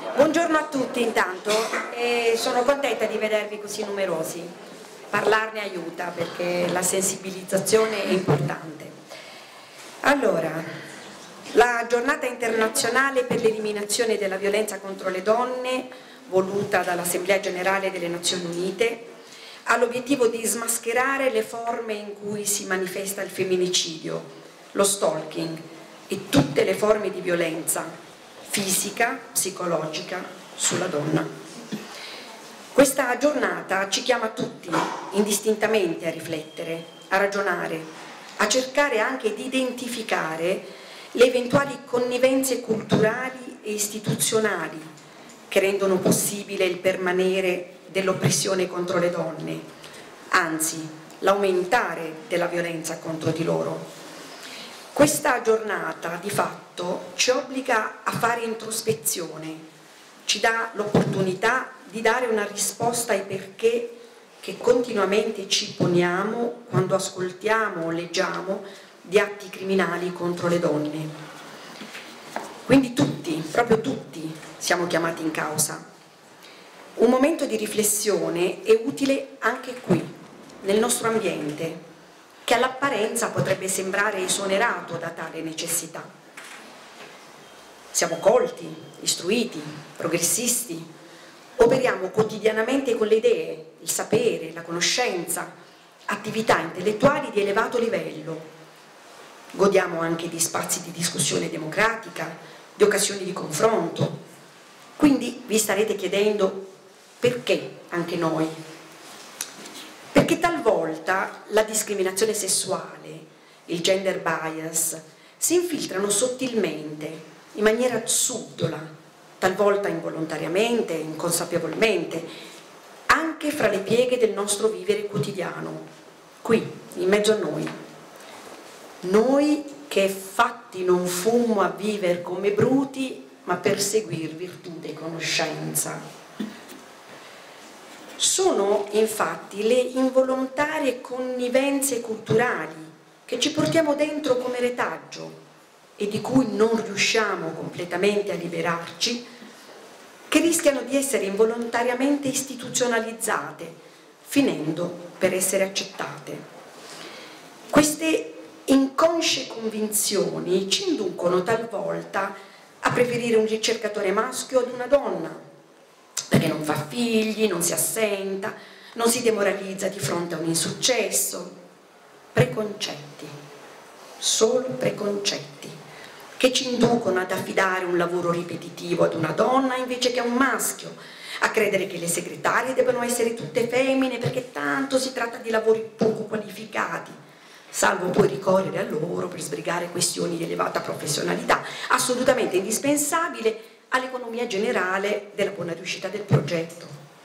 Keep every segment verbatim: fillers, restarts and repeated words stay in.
Buongiorno a tutti intanto, e sono contenta di vedervi così numerosi. Parlarne aiuta perché la sensibilizzazione è importante. Allora, la giornata internazionale per l'eliminazione della violenza contro le donne, voluta dall'Assemblea Generale delle Nazioni Unite, ha l'obiettivo di smascherare le forme in cui si manifesta il femminicidio, lo stalking e tutte le forme di violenza fisica, psicologica sulla donna. Questa giornata ci chiama tutti indistintamente a riflettere, a ragionare, a cercare anche di identificare le eventuali connivenze culturali e istituzionali che rendono possibile il permanere dell'oppressione contro le donne, anzi l'aumentare della violenza contro di loro. Questa giornata di fatto ci obbliga a fare introspezione, ci dà l'opportunità di dare una risposta ai perché che continuamente ci poniamo quando ascoltiamo o leggiamo di atti criminali contro le donne. Quindi tutti, proprio tutti, siamo chiamati in causa. Un momento di riflessione è utile anche qui, nel nostro ambiente, che all'apparenza potrebbe sembrare esonerato da tale necessità. Siamo colti, istruiti, progressisti, operiamo quotidianamente con le idee, il sapere, la conoscenza, attività intellettuali di elevato livello. Godiamo anche di spazi di discussione democratica, di occasioni di confronto. Quindi vi starete chiedendo perché anche noi? Perché talvolta la discriminazione sessuale, il gender bias, si infiltrano sottilmente, in maniera subdola, talvolta involontariamente, inconsapevolmente, anche fra le pieghe del nostro vivere quotidiano, qui, in mezzo a noi. Noi che fatti non fummo a viver come bruti, ma per seguir virtù e conoscenza. Sono infatti le involontarie connivenze culturali che ci portiamo dentro come retaggio e di cui non riusciamo completamente a liberarci, che rischiano di essere involontariamente istituzionalizzate, finendo per essere accettate. Queste inconsce convinzioni ci inducono talvolta a preferire un ricercatore maschio ad una donna, perché non fa figli, non si assenta, non si demoralizza di fronte a un insuccesso. Preconcetti, solo preconcetti, che ci inducono ad affidare un lavoro ripetitivo ad una donna invece che a un maschio, a credere che le segretarie debbano essere tutte femmine perché tanto si tratta di lavori poco qualificati, salvo poi ricorrere a loro per sbrigare questioni di elevata professionalità, assolutamente indispensabile all'economia generale della buona riuscita del progetto.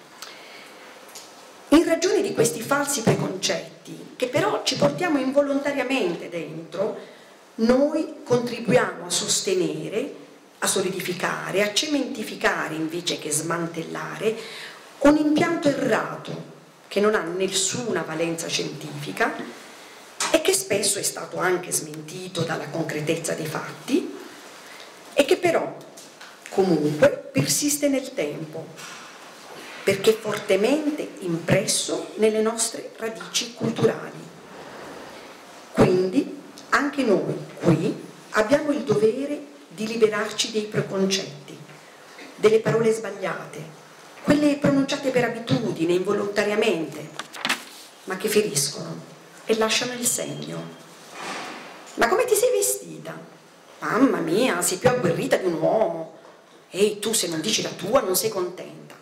In ragione di questi falsi preconcetti, che però ci portiamo involontariamente dentro, noi contribuiamo a sostenere, a solidificare, a cementificare invece che smantellare un impianto errato che non ha nessuna valenza scientifica e che spesso è stato anche smentito dalla concretezza dei fatti e che però comunque persiste nel tempo, perché è fortemente impresso nelle nostre radici culturali. Quindi anche noi qui abbiamo il dovere di liberarci dei preconcetti, delle parole sbagliate, quelle pronunciate per abitudine, involontariamente, ma che feriscono e lasciano il segno. Ma come ti sei vestita? Mamma mia, sei più agguerrita di un uomo. Ehi, tu se non dici la tua non sei contenta.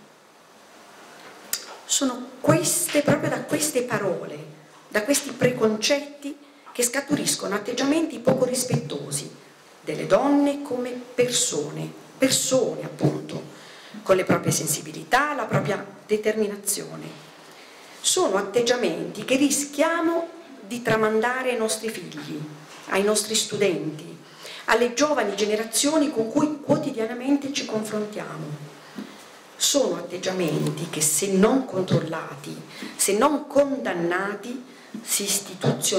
Sono queste, proprio da queste parole, da questi preconcetti che scaturiscono atteggiamenti poco rispettosi delle donne come persone, persone appunto, con le proprie sensibilità, la propria determinazione. Sono atteggiamenti che rischiamo di tramandare ai nostri figli, ai nostri studenti, alle giovani generazioni con cui quotidianamente ci confrontiamo. Sono atteggiamenti che, se non controllati, se non condannati, si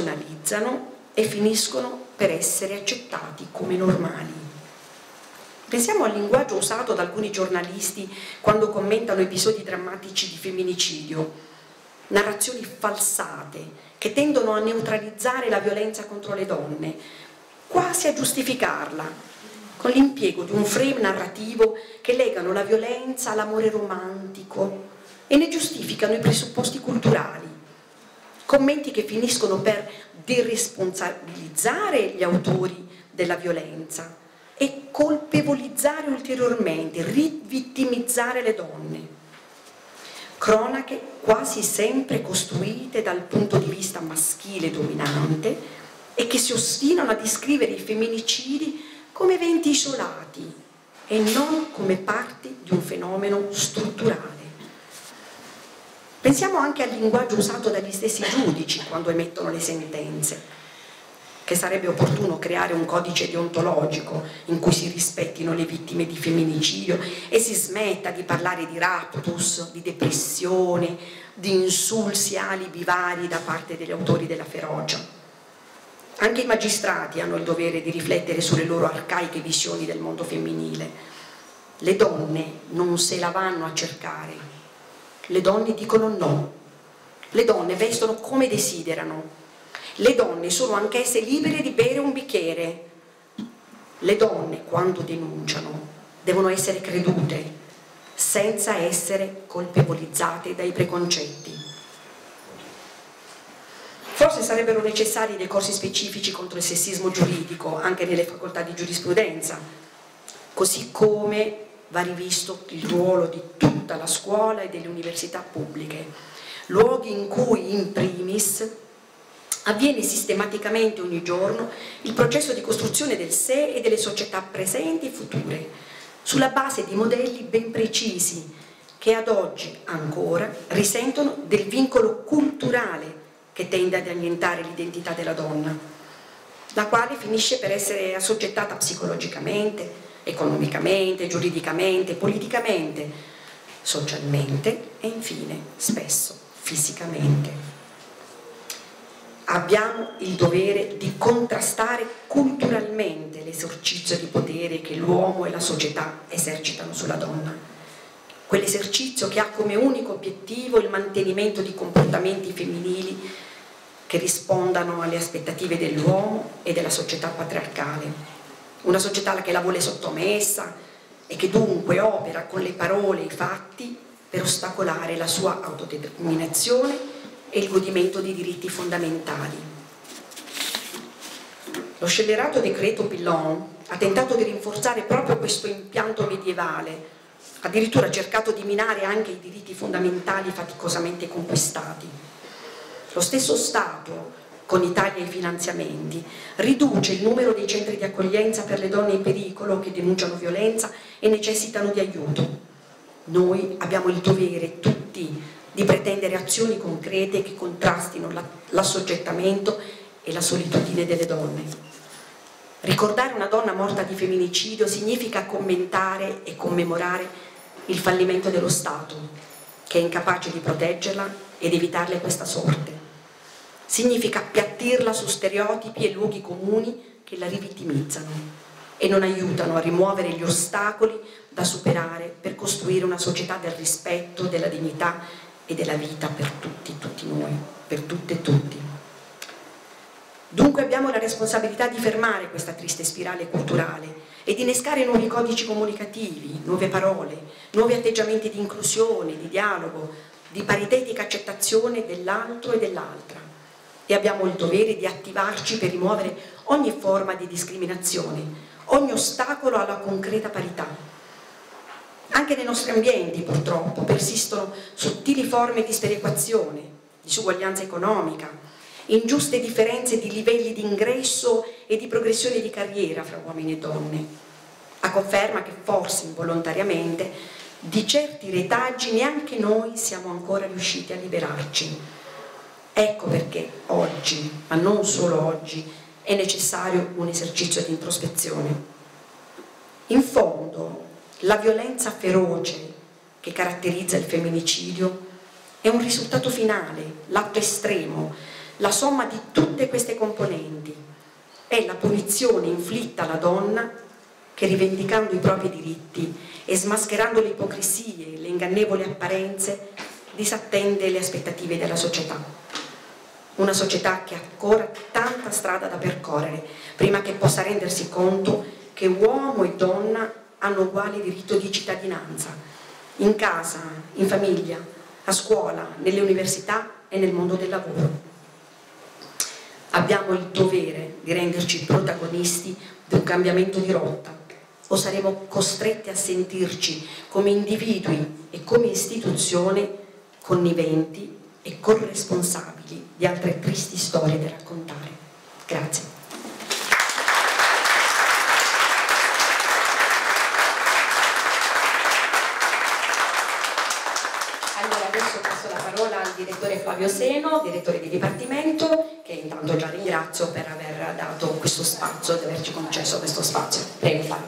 istituzionalizzano e finiscono per essere accettati come normali. Pensiamo al linguaggio usato da alcuni giornalisti quando commentano episodi drammatici di femminicidio, narrazioni falsate che tendono a neutralizzare la violenza contro le donne, quasi a giustificarla, con l'impiego di un frame narrativo che legano la violenza all'amore romantico e ne giustificano i presupposti culturali. Commenti che finiscono per deresponsabilizzare gli autori della violenza e colpevolizzare ulteriormente, rivittimizzare le donne. Cronache quasi sempre costruite dal punto di vista maschile dominante e che si ostinano a descrivere i femminicidi come eventi isolati e non come parti di un fenomeno strutturale. Pensiamo anche al linguaggio usato dagli stessi giudici quando emettono le sentenze, che sarebbe opportuno creare un codice deontologico in cui si rispettino le vittime di femminicidio e si smetta di parlare di raptus, di depressione, di insulsi alibi vari da parte degli autori della ferocia. Anche i magistrati hanno il dovere di riflettere sulle loro arcaiche visioni del mondo femminile. Le donne non se la vanno a cercare, le donne dicono no, le donne vestono come desiderano. Le donne sono anch'esse libere di bere un bicchiere. Le donne, quando denunciano, devono essere credute, senza essere colpevolizzate dai preconcetti. Forse sarebbero necessari dei corsi specifici contro il sessismo giuridico, anche nelle facoltà di giurisprudenza, così come va rivisto il ruolo di tutta la scuola e delle università pubbliche, luoghi in cui, in primis, avviene sistematicamente ogni giorno il processo di costruzione del sé e delle società presenti e future, sulla base di modelli ben precisi che ad oggi ancora risentono del vincolo culturale che tende ad annientare l'identità della donna, la quale finisce per essere assoggettata psicologicamente, economicamente, giuridicamente, politicamente, socialmente e infine spesso fisicamente. Abbiamo il dovere di contrastare culturalmente l'esercizio di potere che l'uomo e la società esercitano sulla donna. Quell'esercizio che ha come unico obiettivo il mantenimento di comportamenti femminili che rispondano alle aspettative dell'uomo e della società patriarcale. Una società che la vuole sottomessa e che dunque opera con le parole e i fatti per ostacolare la sua autodeterminazione e il godimento di diritti fondamentali. Lo scellerato decreto Pillon ha tentato di rinforzare proprio questo impianto medievale, addirittura ha cercato di minare anche i diritti fondamentali faticosamente conquistati. Lo stesso Stato, con i tagli ai finanziamenti, riduce il numero dei centri di accoglienza per le donne in pericolo che denunciano violenza e necessitano di aiuto. Noi abbiamo il dovere, tutti, di pretendere azioni concrete che contrastino l'assoggettamento e la solitudine delle donne. Ricordare una donna morta di femminicidio significa commentare e commemorare il fallimento dello Stato, che è incapace di proteggerla ed evitarle questa sorte. Significa appiattirla su stereotipi e luoghi comuni che la rivittimizzano e non aiutano a rimuovere gli ostacoli da superare per costruire una società del rispetto, della dignità e della vita per tutti, tutti noi, per tutte e tutti. Dunque abbiamo la responsabilità di fermare questa triste spirale culturale e di innescare nuovi codici comunicativi, nuove parole, nuovi atteggiamenti di inclusione, di dialogo, di paritetica accettazione dell'altro e dell'altra. E abbiamo il dovere di attivarci per rimuovere ogni forma di discriminazione, ogni ostacolo alla concreta parità. Anche nei nostri ambienti, purtroppo, persistono sottili forme di sperequazione, disuguaglianza economica, ingiuste differenze di livelli di ingresso e di progressione di carriera fra uomini e donne, a conferma che forse involontariamente di certi retaggi neanche noi siamo ancora riusciti a liberarci. Ecco perché oggi, ma non solo oggi, è necessario un esercizio di introspezione. In fondo, la violenza feroce che caratterizza il femminicidio è un risultato finale, l'atto estremo, la somma di tutte queste componenti. È la punizione inflitta alla donna che rivendicando i propri diritti e smascherando le ipocrisie e le ingannevoli apparenze disattende le aspettative della società. Una società che ha ancora tanta strada da percorrere prima che possa rendersi conto che uomo e donna hanno uguale diritto di cittadinanza, in casa, in famiglia, a scuola, nelle università e nel mondo del lavoro. Abbiamo il dovere di renderci protagonisti di un cambiamento di rotta, o saremo costretti a sentirci come individui e come istituzione conniventi e corresponsabili di altre tristi storie da raccontare. Grazie. Allora adesso passo la parola al direttore Flavio Seno, direttore di Dipartimento, che intanto già ringrazio per aver dato questo spazio, di averci concesso questo spazio. Prego Flavio.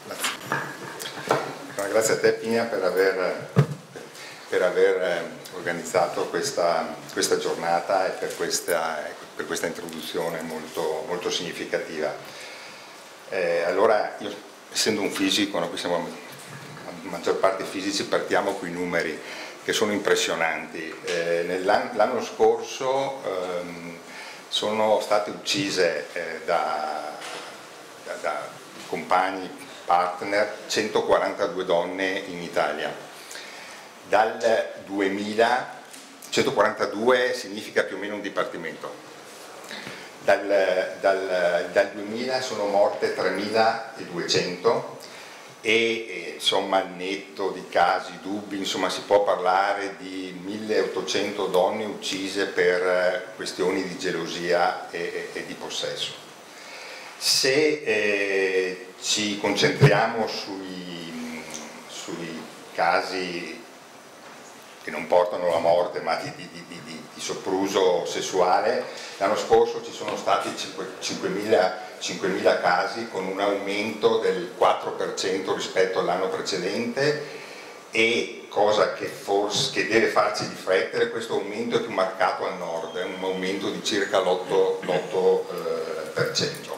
Grazie, grazie a te Pina per aver, per aver organizzato questa, questa giornata e per questa, per questa introduzione molto, molto significativa. Eh, allora, io essendo un fisico, no, qui siamo la maggior parte fisici, partiamo con i numeri che sono impressionanti. Eh, l'anno scorso ehm, sono state uccise eh, da, da, da compagni, partner, centoquarantadue donne in Italia. Dal duemila, centoquarantadue significa più o meno un dipartimento. Dal, dal, dal duemila sono morte tremiladuecento e eh, insomma al netto di casi, dubbi, insomma si può parlare di milleottocento donne uccise per questioni di gelosia e, e, e di possesso. Se eh, ci concentriamo sui, sui casi che non portano alla morte ma di, di, di, di, di sopruso sessuale, l'anno scorso ci sono stati cinquemila casi con un aumento del quattro per cento rispetto all'anno precedente e, cosa che, forse, che deve farci riflettere, questo aumento è più marcato al nord, è un aumento di circa l'otto per cento.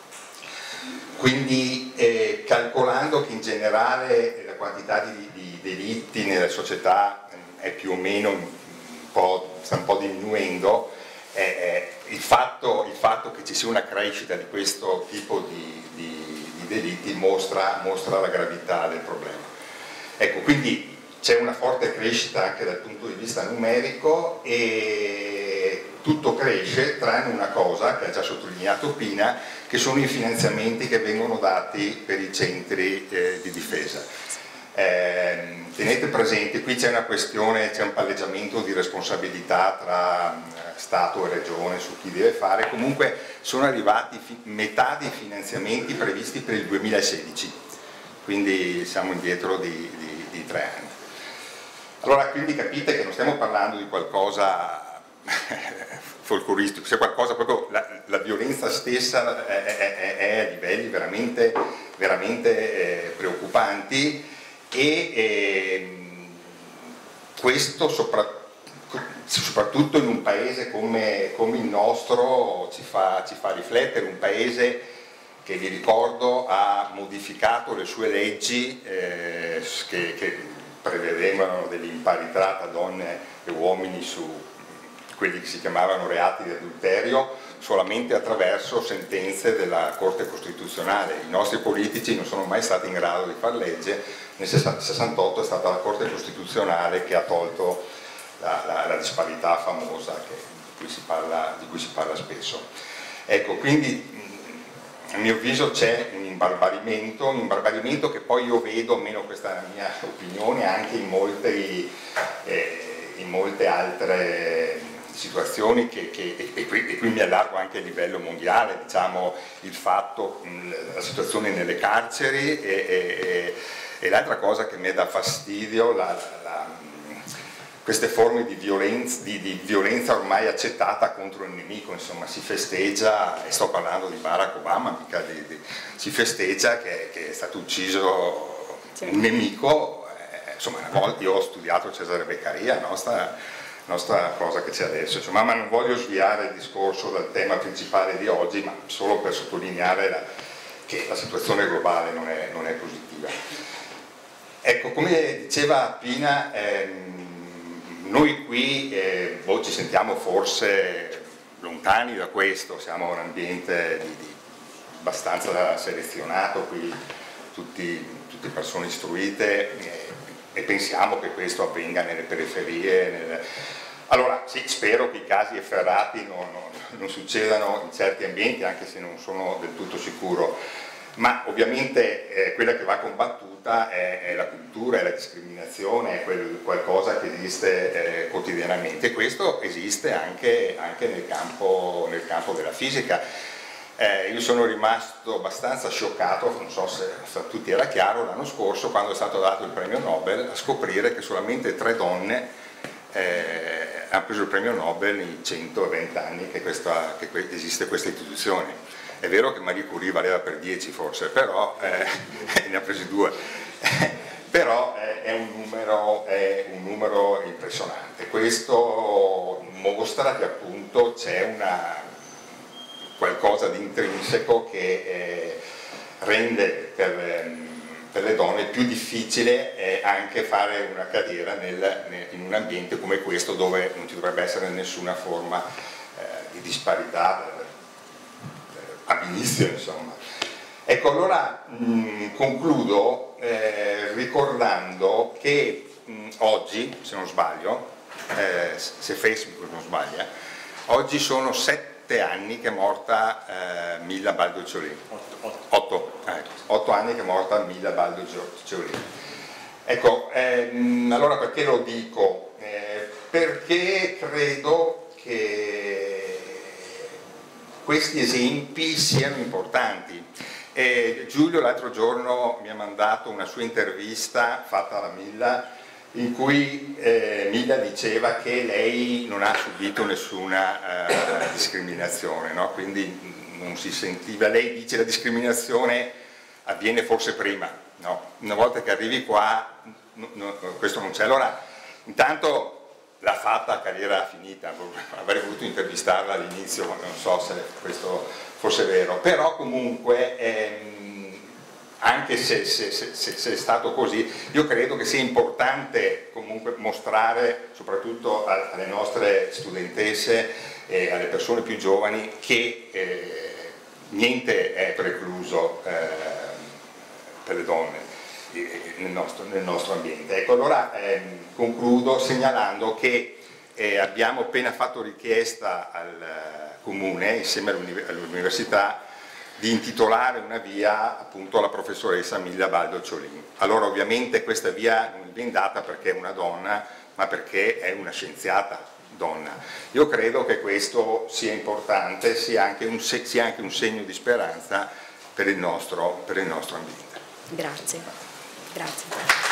Quindi eh, calcolando che in generale la quantità di, di delitti nella società è più o meno un po', sta un po' diminuendo, eh, eh, il, fatto, il fatto che ci sia una crescita di questo tipo di, di, di delitti mostra, mostra la gravità del problema. Ecco, quindi c'è una forte crescita anche dal punto di vista numerico e tutto cresce tranne una cosa che ha già sottolineato Pina, che sono i finanziamenti che vengono dati per i centri eh, di difesa. Eh, tenete presente, qui c'è una questione, c'è un palleggiamento di responsabilità tra Stato e Regione su chi deve fare, comunque sono arrivati metà dei finanziamenti previsti per il duemilasedici, quindi siamo indietro di, di, di tre anni. Allora quindi capite che non stiamo parlando di qualcosa folcloristico, c'è qualcosa proprio, la, la violenza stessa è, è, è a livelli veramente, veramente eh, preoccupanti e eh, questo sopra, soprattutto in un paese come, come il nostro ci fa, ci fa riflettere, un paese che vi ricordo ha modificato le sue leggi eh, che, che prevedevano dell'imparità tra donne e uomini su quelli che si chiamavano reati di adulterio solamente attraverso sentenze della Corte Costituzionale. I nostri politici non sono mai stati in grado di far legge, nel sessantotto è stata la Corte Costituzionale che ha tolto la, la, la disparità famosa che, di, cui si parla, di cui si parla spesso. Ecco, quindi a mio avviso c'è un imbarbarimento, un imbarbarimento che poi io vedo, almeno questa è la mia opinione, anche in molte, eh, in molte altre situazioni che, che, e, qui, e qui mi allargo anche a livello mondiale, diciamo il fatto, la situazione nelle carceri e, e, e l'altra cosa che mi dà fastidio, la, la, queste forme di violenza, di, di violenza ormai accettata contro il nemico, insomma si festeggia, e sto parlando di Barack Obama, mica di, di, si festeggia che, che è stato ucciso un nemico, eh, insomma una volta io ho studiato Cesare Beccaria, no? Sta, nostra cosa che c'è adesso, insomma, ma non voglio sviare il discorso dal tema principale di oggi, ma solo per sottolineare la, che la situazione globale non è, non è positiva. Ecco, come diceva Pina, ehm, noi qui eh, boh, ci sentiamo forse lontani da questo, siamo un ambiente di, di abbastanza selezionato, qui tutti, tutte persone istruite eh, e pensiamo che questo avvenga nelle periferie. Nel... Allora sì, spero che i casi efferati non, non, non succedano in certi ambienti, anche se non sono del tutto sicuro, ma ovviamente eh, quella che va combattuta è, è la cultura, è la discriminazione, è quel, qualcosa che esiste eh, quotidianamente, e questo esiste anche, anche nel campo, nel campo della fisica. Eh, io sono rimasto abbastanza scioccato, non so se a tutti era chiaro, l'anno scorso quando è stato dato il premio Nobel, a scoprire che solamente tre donne eh, hanno preso il premio Nobel in centoventi anni che, questa, che esiste questa istituzione. È vero che Marie Curie valeva per dieci forse, però eh, ne ha presi due, però eh, è, un numero, è un numero impressionante. Questo mostra che appunto c'è una qualcosa di intrinseco che eh, rende per, per le donne più difficile eh, anche fare una carriera nel, nel, in un ambiente come questo, dove non ci dovrebbe essere nessuna forma eh, di disparità ab inizio, insomma. Ecco, allora mh, concludo eh, ricordando che mh, oggi, se non sbaglio, eh, se Facebook non sbaglia, oggi sono sette anni che è morta eh, Milla Baldocciolin. Otto, ecco, otto anni che è morta Milla Baldocciolin. Ecco, ehm, allora perché lo dico? Eh, perché credo che questi esempi siano importanti. Eh, Giulio l'altro giorno mi ha mandato una sua intervista fatta alla Milla, in cui eh, Milla diceva che lei non ha subito nessuna eh, discriminazione, no? Quindi non si sentiva, lei dice la discriminazione avviene forse prima, no? Una volta che arrivi qua no, no, questo non c'è. Allora intanto l'ha fatta carriera finita, avrei voluto intervistarla all'inizio, ma non so se questo fosse vero, però comunque ehm, anche se, se, se, se è stato così, io credo che sia importante comunque mostrare, soprattutto alle nostre studentesse e alle persone più giovani, che eh, niente è precluso eh, per le donne nel nostro, nel nostro ambiente. Ecco, allora ehm, concludo segnalando che eh, abbiamo appena fatto richiesta al Comune, insieme all'Università, di intitolare una via appunto alla professoressa Milla Baldocciolin. Allora ovviamente questa via non viene data perché è una donna, ma perché è una scienziata donna. Io credo che questo sia importante, sia anche un, sia anche un segno di speranza per il nostro, per il nostro ambiente. Grazie. Grazie.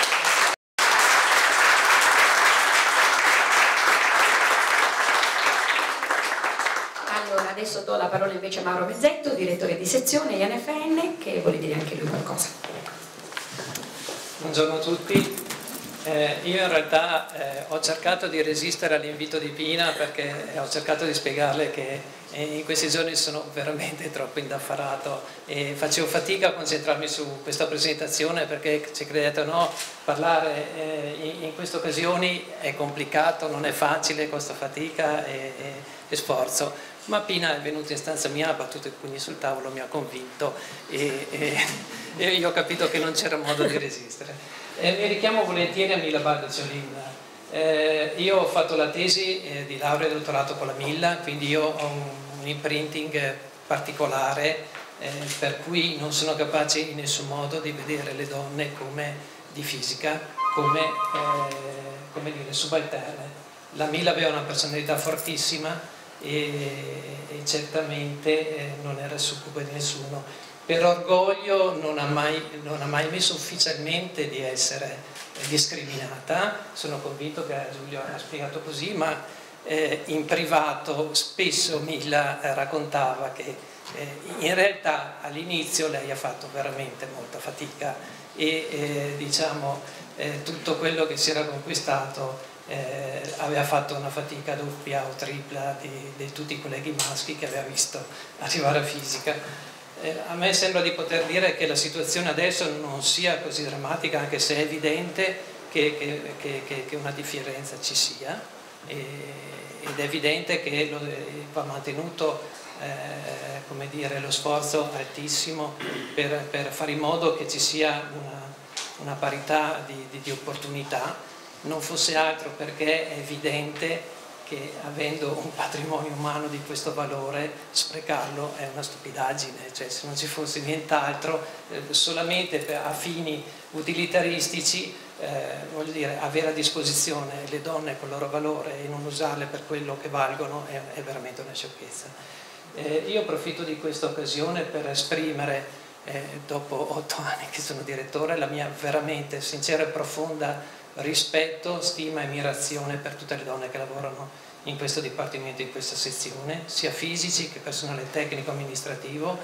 Allora, adesso do la parola invece a Mauro Mezzetto, direttore di sezione I N F N, che vuole dire anche lui qualcosa. Buongiorno a tutti. Eh, io in realtà eh, ho cercato di resistere all'invito di Pina, perché ho cercato di spiegarle che eh, in questi giorni sono veramente troppo indaffarato e facevo fatica a concentrarmi su questa presentazione, perché ci credete o no, parlare eh, in, in queste occasioni è complicato, non è facile, costa fatica e, e, e sforzo. Ma Pina è venuto in stanza mia, ha battuto i pugni sul tavolo, mi ha convinto e, e, e io ho capito che non c'era modo di resistere. Eh, mi richiamo volentieri a Milla Baldocciolin. Eh, io ho fatto la tesi eh, di laurea e dottorato con la Milla, quindi io ho un, un imprinting particolare eh, per cui non sono capace in nessun modo di vedere le donne come di fisica, come, eh, come dire, subalterne. La Milla aveva una personalità fortissima e, e certamente eh, non era succube di nessuno. Per orgoglio non ha, mai, non ha mai messo ufficialmente di essere discriminata, sono convinto che Giulio ha spiegato così, ma eh, in privato spesso Milla eh, raccontava che eh, in realtà all'inizio lei ha fatto veramente molta fatica e eh, diciamo eh, tutto quello che si era conquistato eh, aveva fatto una fatica doppia o tripla di, di tutti i colleghi maschi che aveva visto arrivare a fisica. eh, a me sembra di poter dire che la situazione adesso non sia così drammatica, anche se è evidente che, che, che, che, che una differenza ci sia, e, ed è evidente che lo, va mantenuto eh, come dire, lo sforzo altissimo per, per fare in modo che ci sia una, una parità di, di, di opportunità, non fosse altro perché è evidente che avendo un patrimonio umano di questo valore, sprecarlo è una stupidaggine, cioè se non ci fosse nient'altro, eh, solamente per, a fini utilitaristici, eh, voglio dire, avere a disposizione le donne con il loro valore e non usarle per quello che valgono è, è veramente una sciocchezza. Eh, io approfitto di questa occasione per esprimere, eh, dopo otto anni che sono direttore, la mia veramente sincera e profonda rispetto, stima e ammirazione per tutte le donne che lavorano in questo dipartimento, in questa sezione, sia fisici che personale tecnico amministrativo.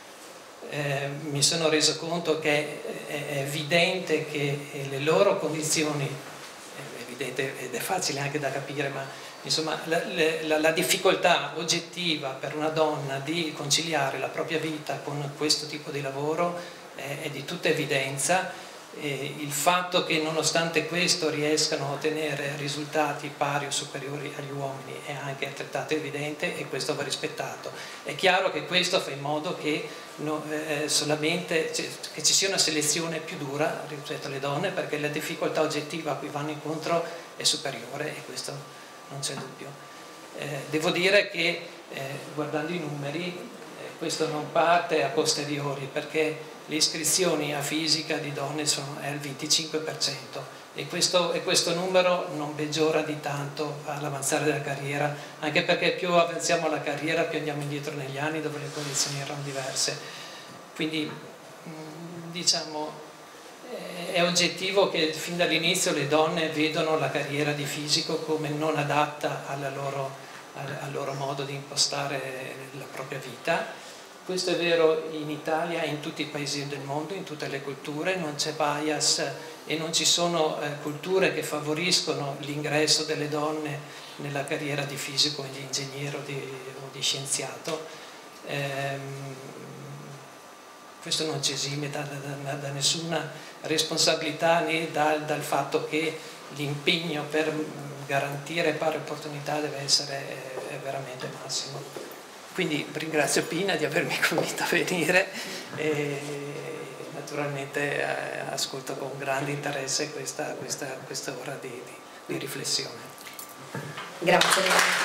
Eh, mi sono reso conto che è, è evidente che le loro condizioni, è evidente ed è facile anche da capire, ma insomma la, la, la difficoltà oggettiva per una donna di conciliare la propria vita con questo tipo di lavoro è, è di tutta evidenza. E il fatto che nonostante questo riescano a ottenere risultati pari o superiori agli uomini è anche altrettanto evidente, e questo va rispettato. È chiaro che questo fa in modo che, no, eh, solamente, cioè, che ci sia una selezione più dura rispetto alle donne, perché la difficoltà oggettiva a cui vanno incontro è superiore, e questo non c'è dubbio. Eh, devo dire che eh, guardando i numeri, eh, questo non parte a posteriori, perché le iscrizioni a fisica di donne sono è il venticinque per cento, e questo, e questo numero non peggiora di tanto all'avanzare della carriera, anche perché più avanziamo la carriera più andiamo indietro negli anni, dove le condizioni erano diverse. Quindi diciamo è oggettivo che fin dall'inizio le donne vedono la carriera di fisico come non adatta alla loro, al, al loro modo di impostare la propria vita. Questo è vero in Italia e in tutti i paesi del mondo, in tutte le culture, non c'è bias e non ci sono eh, culture che favoriscono l'ingresso delle donne nella carriera di fisico, di ingegnere o di, o di scienziato. Ehm, questo non ci esime da, da, da nessuna responsabilità, né dal, dal fatto che l'impegno per garantire pari opportunità deve essere eh, veramente massimo. Quindi ringrazio Pina di avermi convinto a venire e naturalmente eh, ascolto con grande interesse questa, questa, questa ora di, di, di riflessione. Grazie.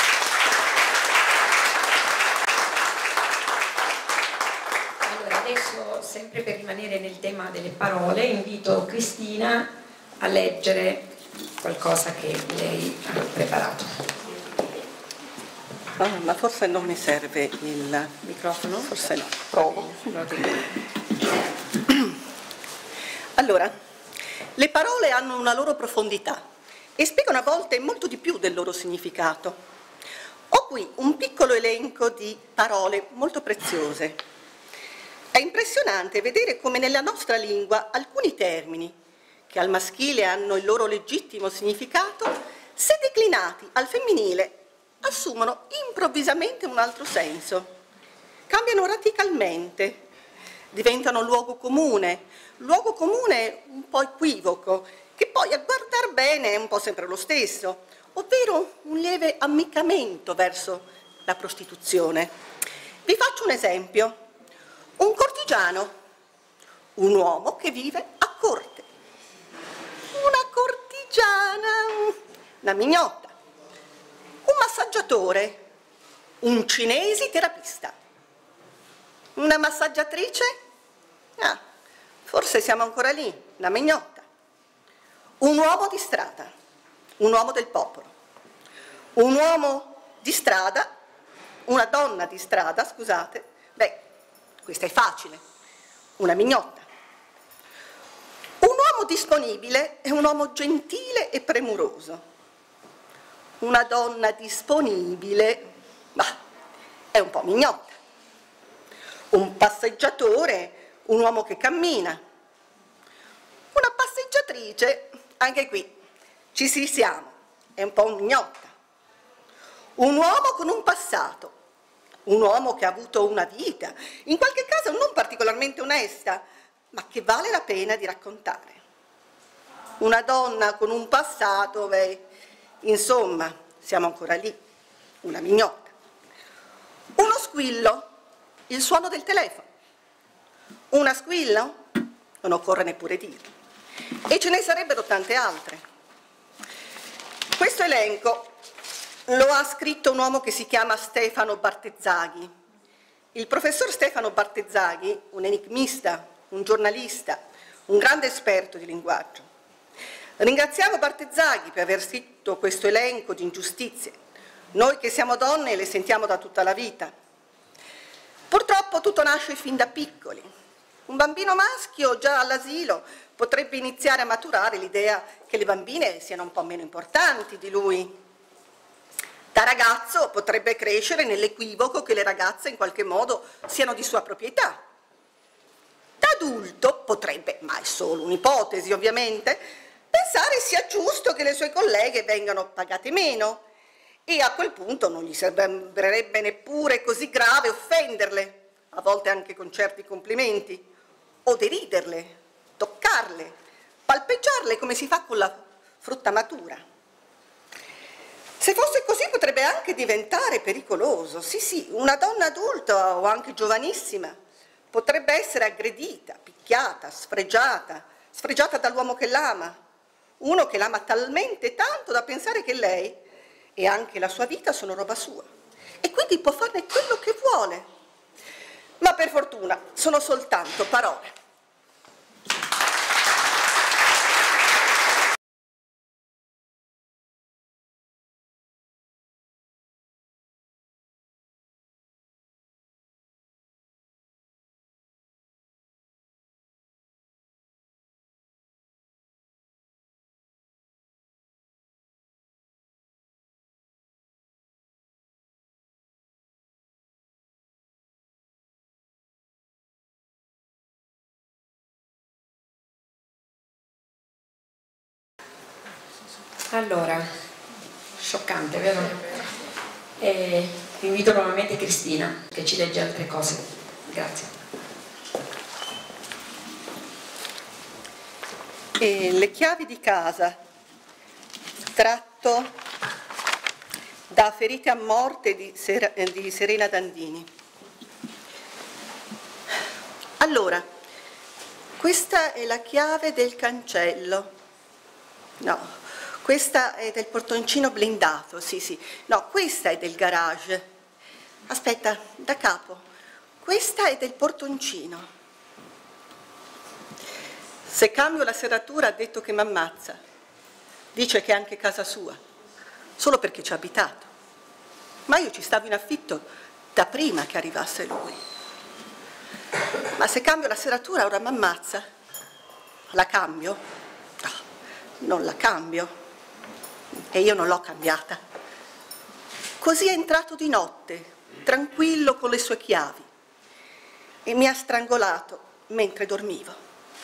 Allora, adesso, sempre per rimanere nel tema delle parole, invito Cristina a leggere qualcosa che lei ha preparato. Ah, ma forse non mi serve il microfono? Forse no, provo. Allora, le parole hanno una loro profondità e spiegano a volte molto di più del loro significato. Ho qui un piccolo elenco di parole molto preziose. È impressionante vedere come nella nostra lingua alcuni termini, che al maschile hanno il loro legittimo significato, se declinati al femminile assumono improvvisamente un altro senso, cambiano radicalmente, diventano luogo comune, luogo comune un po' equivoco, che poi a guardar bene è un po' sempre lo stesso, ovvero un lieve ammiccamento verso la prostituzione. Vi faccio un esempio. Un cortigiano, un uomo che vive a corte, una cortigiana, una mignotta, un massaggiatore, un cinesi terapista, una massaggiatrice, ah, forse siamo ancora lì, una mignotta, un uomo di strada, un uomo del popolo, un uomo di strada, una donna di strada, scusate, beh, questa è facile, una mignotta. Un uomo disponibile è un uomo gentile e premuroso. Una donna disponibile, ma è un po' mignotta. Un passeggiatore, un uomo che cammina. Una passeggiatrice, anche qui ci si siamo, è un po' mignotta. Un uomo con un passato, un uomo che ha avuto una vita, in qualche caso non particolarmente onesta, ma che vale la pena di raccontare. Una donna con un passato, beh, insomma, siamo ancora lì, una mignotta. Uno squillo, il suono del telefono. Una squillo? Non occorre neppure dirlo. E ce ne sarebbero tante altre. Questo elenco lo ha scritto un uomo che si chiama Stefano Bartezzaghi. Il professor Stefano Bartezzaghi, un enigmista, un giornalista, un grande esperto di linguaggio. Ringraziamo Bartezzaghi per aver scritto questo elenco di ingiustizie. Noi che siamo donne le sentiamo da tutta la vita. Purtroppo tutto nasce fin da piccoli. Un bambino maschio già all'asilo potrebbe iniziare a maturare l'idea che le bambine siano un po' meno importanti di lui. Da ragazzo potrebbe crescere nell'equivoco che le ragazze in qualche modo siano di sua proprietà. Da adulto potrebbe, ma è solo un'ipotesi ovviamente, pensare sia giusto che le sue colleghe vengano pagate meno e a quel punto non gli sembrerebbe neppure così grave offenderle, a volte anche con certi complimenti, o deriderle, toccarle, palpeggiarle come si fa con la frutta matura. Se fosse così potrebbe anche diventare pericoloso. Sì, sì, una donna adulta o anche giovanissima potrebbe essere aggredita, picchiata, sfregiata, sfregiata dall'uomo che l'ama, uno che l'ama talmente tanto da pensare che lei e anche la sua vita sono roba sua e quindi può farne quello che vuole. Ma per fortuna sono soltanto parole. Allora, scioccante, vero? E invito nuovamente Cristina che ci legge altre cose. Grazie. E le chiavi di casa, tratto da Ferite a morte di, Ser- di Serena Dandini. Allora, questa è la chiave del cancello. No. Questa è del portoncino blindato, sì, sì. No, questa è del garage. Aspetta, da capo. Questa è del portoncino. Se cambio la serratura ha detto che mi ammazza. Dice che è anche casa sua, solo perché ci ha abitato. Ma io ci stavo in affitto da prima che arrivasse lui. Ma se cambio la serratura ora mi ammazza. La cambio? No, non la cambio. E io non l'ho cambiata. Così è entrato di notte, tranquillo con le sue chiavi, e mi ha strangolato mentre dormivo.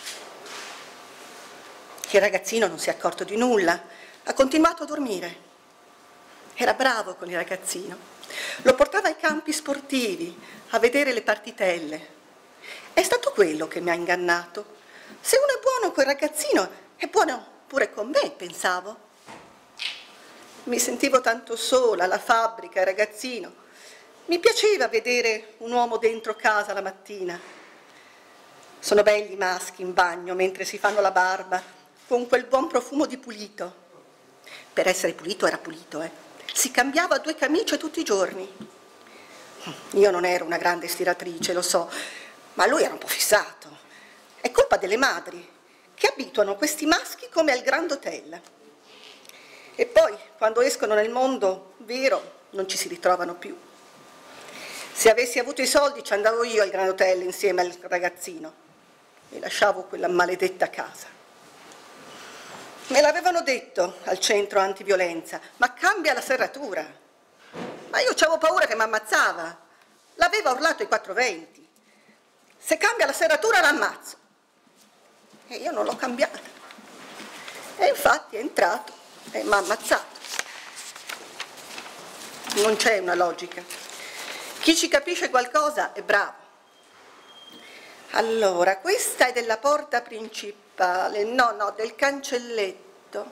Il ragazzino non si è accorto di nulla, ha continuato a dormire. Era bravo con il ragazzino, lo portava ai campi sportivi, a vedere le partitelle. È stato quello che mi ha ingannato. Se uno è buono col ragazzino, è buono pure con me, pensavo. Mi sentivo tanto sola alla fabbrica, il ragazzino. Mi piaceva vedere un uomo dentro casa la mattina. Sono belli i maschi in bagno mentre si fanno la barba, con quel buon profumo di pulito. Per essere pulito era pulito, eh. Si cambiava due camicie tutti i giorni. Io non ero una grande stiratrice, lo so, ma lui era un po' fissato. È colpa delle madri, che abituano questi maschi come al Grand Hotel. E poi, quando escono nel mondo vero, non ci si ritrovano più. Se avessi avuto i soldi ci andavo io al Grand Hotel insieme al ragazzino e lasciavo quella maledetta casa. Me l'avevano detto al centro antiviolenza, ma cambia la serratura. Ma io avevo paura che mi ammazzava. L'aveva urlato ai quattrocentoventi. Se cambia la serratura l'ammazzo. E io non l'ho cambiata. E infatti è entrato e mi ha ammazzato. Non c'è una logica. Chi ci capisce qualcosa è bravo. Allora, questa è della porta principale, no, no, del cancelletto.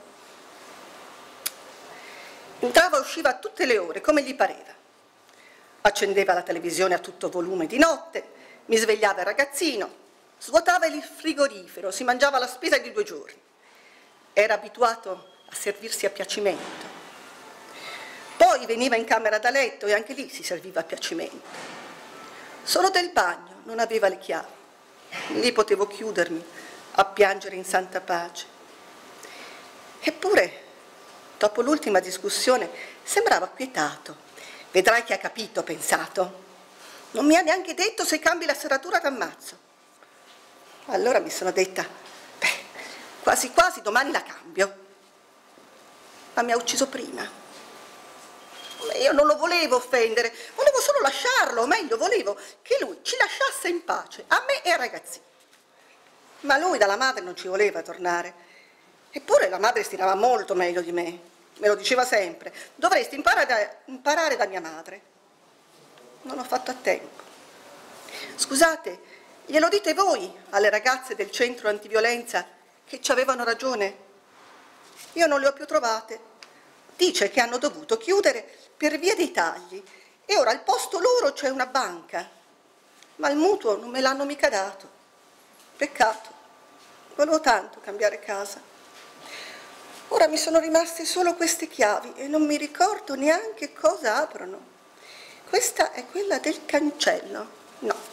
Entrava e usciva a tutte le ore, come gli pareva. Accendeva la televisione a tutto volume di notte, mi svegliava il ragazzino, svuotava il frigorifero, si mangiava la spesa di due giorni. Era abituato a servirsi a piacimento. Poi veniva in camera da letto e anche lì si serviva a piacimento. Solo del bagno non aveva le chiavi. Lì potevo chiudermi a piangere in santa pace. Eppure, dopo l'ultima discussione, sembrava acquietato. Vedrai che ha capito, ho pensato. Non mi ha neanche detto se cambi la serratura t'ammazzo. Allora mi sono detta, beh, quasi quasi domani la cambio. Ma mi ha ucciso prima. Io non lo volevo offendere, volevo solo lasciarlo, o meglio, volevo che lui ci lasciasse in pace, a me e al ragazzino. Ma lui dalla madre non ci voleva tornare. Eppure la madre stirava molto meglio di me, me lo diceva sempre, dovresti imparare da, imparare da mia madre. Non ho fatto a tempo. Scusate, glielo dite voi alle ragazze del centro antiviolenza che ci avevano ragione? Io non le ho più trovate. Dice che hanno dovuto chiudere per via dei tagli e ora al posto loro c'è una banca, ma il mutuo non me l'hanno mica dato. Peccato, volevo tanto cambiare casa. Ora mi sono rimaste solo queste chiavi e non mi ricordo neanche cosa aprono. Questa è quella del cancello, no.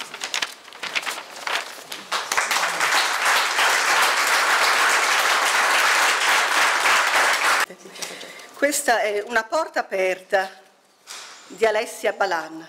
Questa è una porta aperta di Alessia Balan.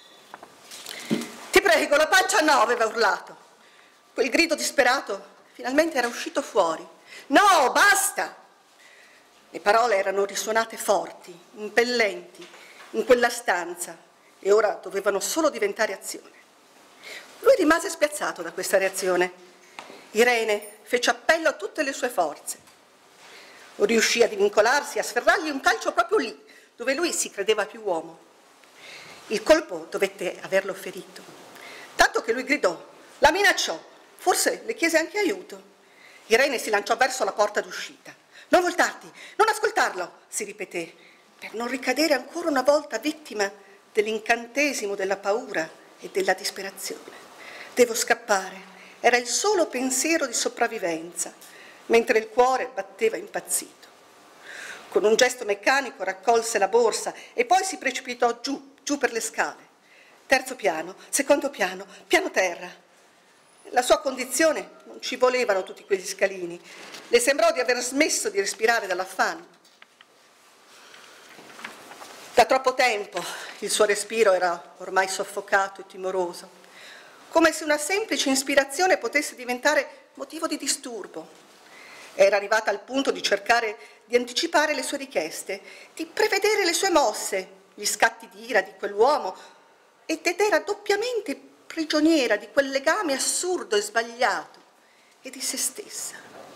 Ti prego, la pancia no, aveva urlato. Quel grido disperato finalmente era uscito fuori. No, basta! Le parole erano risuonate forti, impellenti, in quella stanza e ora dovevano solo diventare azione. Lui rimase spiazzato da questa reazione. Irene fece appello a tutte le sue forze. Riuscì a divincolarsi, a sferrargli un calcio proprio lì, dove lui si credeva più uomo. Il colpo dovette averlo ferito, tanto che lui gridò, la minacciò, forse le chiese anche aiuto. Irene si lanciò verso la porta d'uscita. Non voltarti, non ascoltarlo, si ripeté, per non ricadere ancora una volta vittima dell'incantesimo della paura e della disperazione. Devo scappare, era il solo pensiero di sopravvivenza, mentre il cuore batteva impazzito. Con un gesto meccanico raccolse la borsa e poi si precipitò giù, giù per le scale. Terzo piano, secondo piano, piano terra. La sua condizione non ci volevano tutti quegli scalini. Le sembrò di aver smesso di respirare dall'affanno. Da troppo tempo il suo respiro era ormai soffocato e timoroso, come se una semplice ispirazione potesse diventare motivo di disturbo. Era arrivata al punto di cercare di anticipare le sue richieste, di prevedere le sue mosse, gli scatti di ira di quell'uomo, ed era doppiamente prigioniera di quel legame assurdo e sbagliato e di se stessa.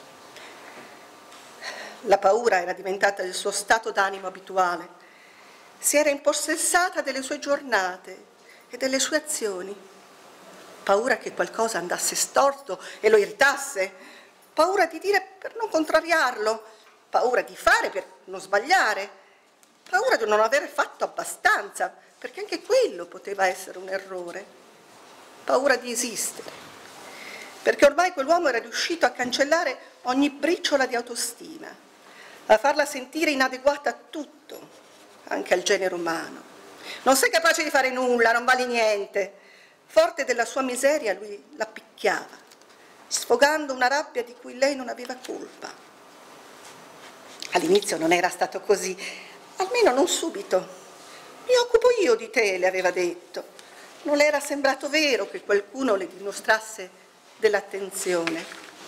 La paura era diventata il suo stato d'animo abituale. Si era impossessata delle sue giornate e delle sue azioni. Paura che qualcosa andasse storto e lo irritasse, paura di dire per non contrariarlo, paura di fare per non sbagliare, paura di non aver fatto abbastanza, perché anche quello poteva essere un errore, paura di esistere, perché ormai quell'uomo era riuscito a cancellare ogni briciola di autostima, a farla sentire inadeguata a tutto, anche al genere umano. Non sei capace di fare nulla, non vali niente. Forte della sua miseria, lui la picchiava, sfogando una rabbia di cui lei non aveva colpa. All'inizio non era stato così, almeno non subito. Mi occupo io di te, le aveva detto. Non le era sembrato vero che qualcuno le dimostrasse dell'attenzione.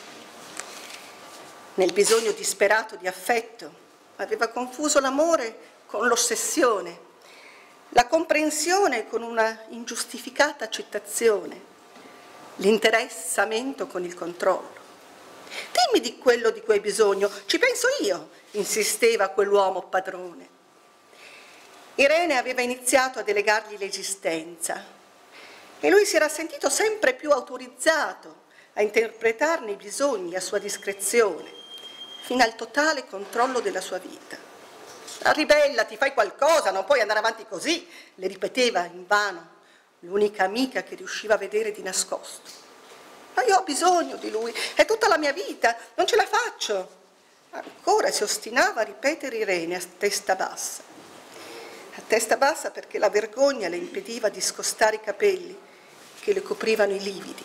Nel bisogno disperato di affetto aveva confuso l'amore con l'ossessione, la comprensione con una ingiustificata accettazione, l'interessamento con il controllo. Dimmi di quello di cui hai bisogno, ci penso io, insisteva quell'uomo padrone. Irene aveva iniziato a delegargli l'esistenza e lui si era sentito sempre più autorizzato a interpretarne i bisogni a sua discrezione, fino al totale controllo della sua vita. Ribellati, fai qualcosa, non puoi andare avanti così, le ripeteva invano l'unica amica che riusciva a vedere di nascosto. Ma io ho bisogno di lui, è tutta la mia vita, non ce la faccio. Ancora si ostinava a ripetere Irene a testa bassa. A testa bassa perché la vergogna le impediva di scostare i capelli che le coprivano i lividi.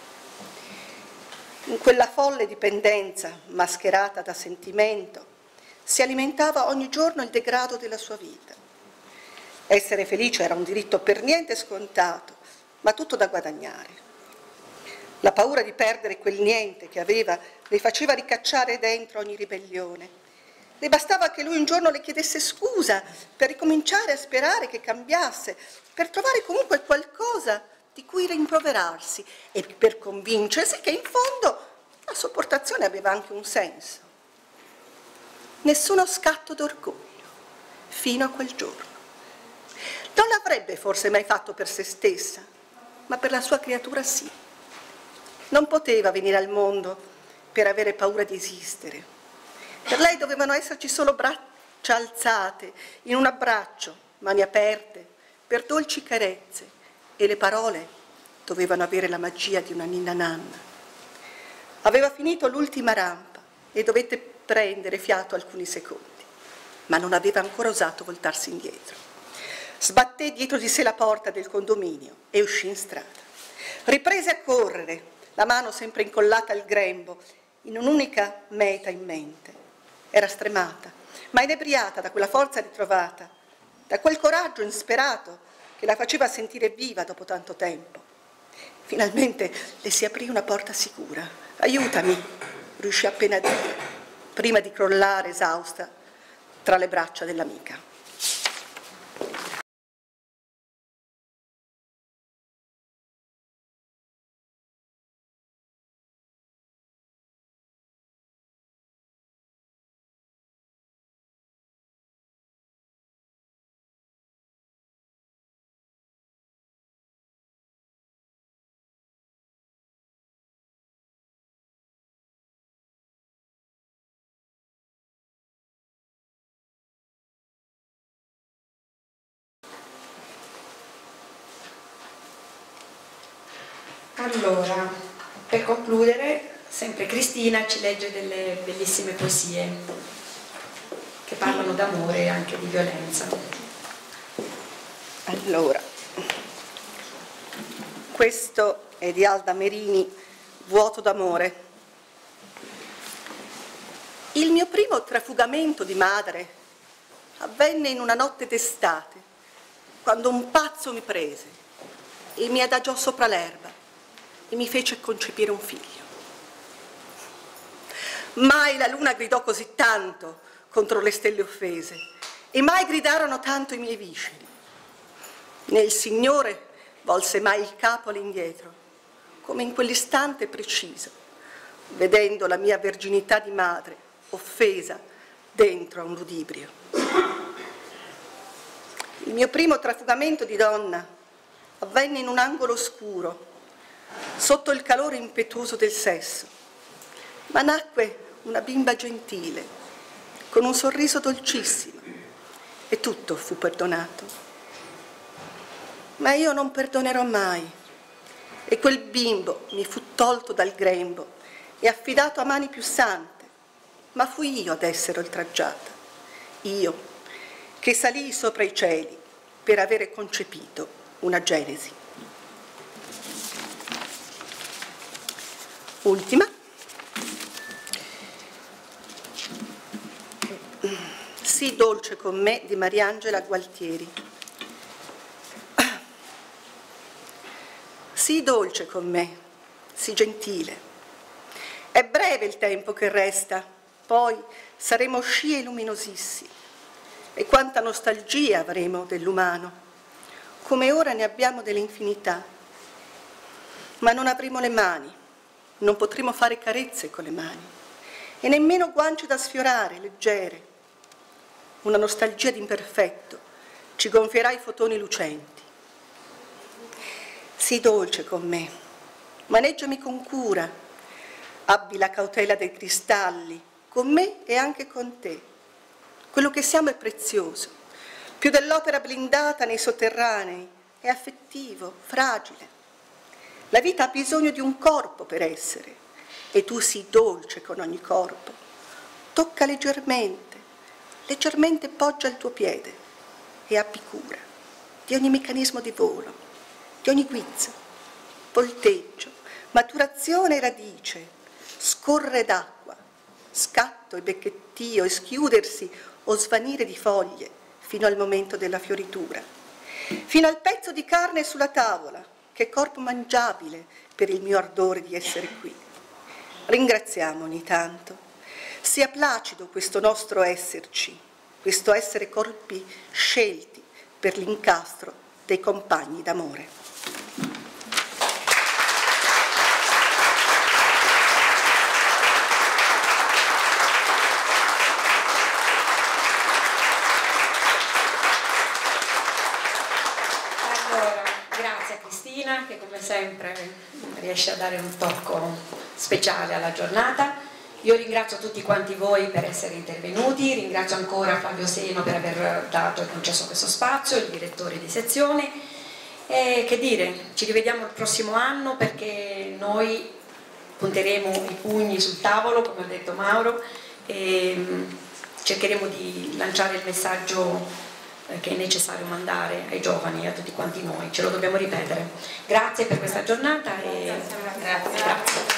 In quella folle dipendenza, mascherata da sentimento, si alimentava ogni giorno il degrado della sua vita. Essere felice era un diritto per niente scontato, ma tutto da guadagnare. La paura di perdere quel niente che aveva le faceva ricacciare dentro ogni ribellione. Le bastava che lui un giorno le chiedesse scusa per ricominciare a sperare che cambiasse, per trovare comunque qualcosa di cui rimproverarsi e per convincersi che in fondo la sopportazione aveva anche un senso. Nessuno scatto d'orgoglio, fino a quel giorno. Non l'avrebbe forse mai fatto per se stessa, ma per la sua creatura sì. Non poteva venire al mondo per avere paura di esistere. Per lei dovevano esserci solo braccia alzate, in un abbraccio, mani aperte, per dolci carezze, e le parole dovevano avere la magia di una ninna nanna. Aveva finito l'ultima rampa e dovette prendere fiato alcuni secondi, ma non aveva ancora osato voltarsi indietro. Sbatté dietro di sé la porta del condominio e uscì in strada. Riprese a correre, la mano sempre incollata al grembo, in un'unica meta in mente. Era stremata, ma inebriata da quella forza ritrovata, da quel coraggio insperato che la faceva sentire viva dopo tanto tempo. Finalmente le si aprì una porta sicura. «Aiutami», riuscì appena a dire, prima di crollare esausta tra le braccia dell'amica. Allora, per concludere, sempre Cristina ci legge delle bellissime poesie che parlano d'amore e anche di violenza. Allora, questo è di Alda Merini, Vuoto d'amore. Il mio primo trafugamento di madre avvenne in una notte d'estate, quando un pazzo mi prese e mi adagiò sopra l'erba e mi fece concepire un figlio. Mai la luna gridò così tanto contro le stelle offese e mai gridarono tanto i miei visceri. Né il Signore volse mai il capo all'indietro, come in quell'istante preciso, vedendo la mia verginità di madre offesa dentro a un ludibrio. Il mio primo trafugamento di donna avvenne in un angolo oscuro, sotto il calore impetuoso del sesso, ma nacque una bimba gentile, con un sorriso dolcissimo, e tutto fu perdonato. Ma io non perdonerò mai, e quel bimbo mi fu tolto dal grembo e affidato a mani più sante, ma fui io ad essere oltraggiata, io che salii sopra i cieli per avere concepito una Genesi. Ultima. Sii dolce con me di Mariangela Gualtieri. Sii dolce con me, sii gentile. È breve il tempo che resta, poi saremo scie luminosissimi. E quanta nostalgia avremo dell'umano, come ora ne abbiamo dell'infinità. Ma non avremo le mani, non potremo fare carezze con le mani, e nemmeno guance da sfiorare, leggere. Una nostalgia d'imperfetto ci gonfierai fotoni lucenti. Sii dolce con me, maneggiami con cura, abbi la cautela dei cristalli, con me e anche con te. Quello che siamo è prezioso, più dell'opera blindata nei sotterranei, è affettivo, fragile. La vita ha bisogno di un corpo per essere, e tu sii dolce con ogni corpo. Tocca leggermente, leggermente poggia il tuo piede e abbi cura di ogni meccanismo di volo, di ogni guizzo, volteggio, maturazione e radice, scorre d'acqua, scatto e becchettio e schiudersi o svanire di foglie fino al momento della fioritura, fino al pezzo di carne sulla tavola, che è corpo mangiabile per il mio ardore di essere qui. Ringraziamo ogni tanto. Sia placido questo nostro esserci, questo essere corpi scelti per l'incastro dei compagni d'amore. Che come sempre riesce a dare un tocco speciale alla giornata. Io ringrazio tutti quanti voi per essere intervenuti, ringrazio ancora Flavio Seno per aver dato e concesso questo spazio, il direttore di sezione, e che dire, ci rivediamo il prossimo anno perché noi punteremo i pugni sul tavolo, come ha detto Mauro, e cercheremo di lanciare il messaggio che è necessario mandare ai giovani e a tutti quanti noi, ce lo dobbiamo ripetere. Grazie per questa giornata e grazie. Grazie.